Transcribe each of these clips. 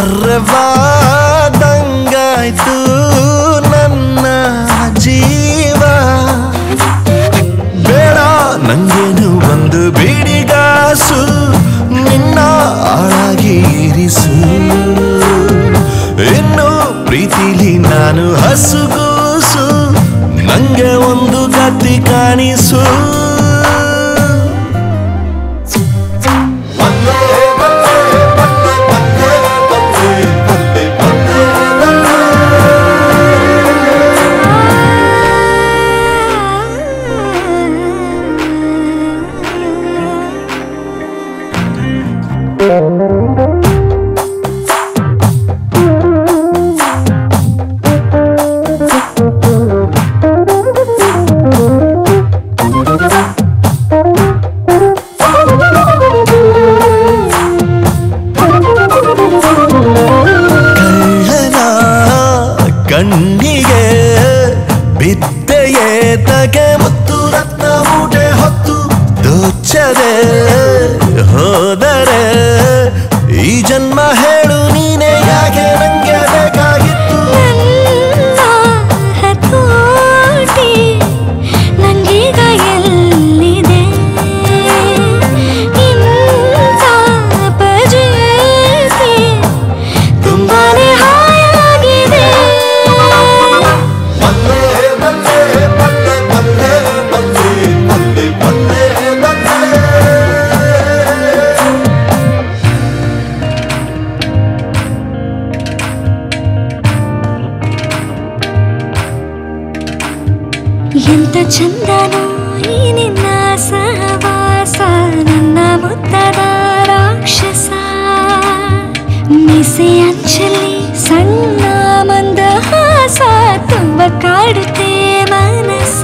ಅರ್ರವಾದಂಗಾಯ್ತು ನನ್ನ ಜೀವ ಬೇಡ ನಂಗೇನು ಒಂದು ಬಿಡಿಗಾಸು ನಿನ್ನ ಆಳಾಗಿ ಇರಿಸು ಇನ್ನು ಪ್ರೀತಿಲಿ ನಾನು ಹಸುಗೂಸು ನಂಗೆ ಒಂದು ಗತಿ ಕಾಣಿಸು ಕಣ್ಣಿಗೆ ಬಿದ್ದೆಯೇ ತಗೆ ಮತ್ತು ರತ್ನ ಮೂಟೆ ಹೊತ್ತು ದೋಚದೆ ಹೋದರೆ ಈ ಜನ್ಮ ಹೇಳು ನೀನೆ ಯಾಕೆ ನಂಗೆ ಬೇಕಾಗಿತ್ತು ನಂಗೀಗ ಎಲ್ಲಿದೆ ತುಂಬಾನೇ ಹಾಯಾಗಿದೆ ಎಂತ ಚಂದನೋ ಈ ನಿನ್ನ ಸಹವಾಸ ನನ್ನ ಮುತ್ತದ ರಾಕ್ಷಸ ಮೀಸೆ ಅಂಚಲಿ ಸಣ್ಣ ಮಂದಹಾಸ ತುಂಬ ಕಾಡುತ್ತೆ ಮನಸ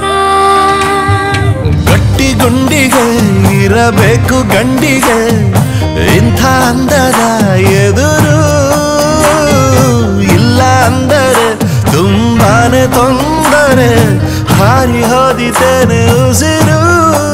ಗಟ್ಟಿ ಗುಂಡಿಗೆ ಇರಬೇಕು ಗಂಡಿಗೆ ಇಂಥ ಅಂದದ ಎದುರು ಇಲ್ಲ ಅಂದರೆ ತುಂಬಾನೇ ತೊಂದರೆ ಹಾರಿ ಹೋದಿತೇನೆ ಉಸಿರು